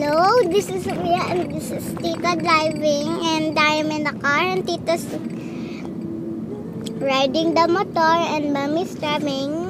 Hello, this is Mia and this is Tita driving, and I am in the car and Tita's riding the motor and Mommy's driving.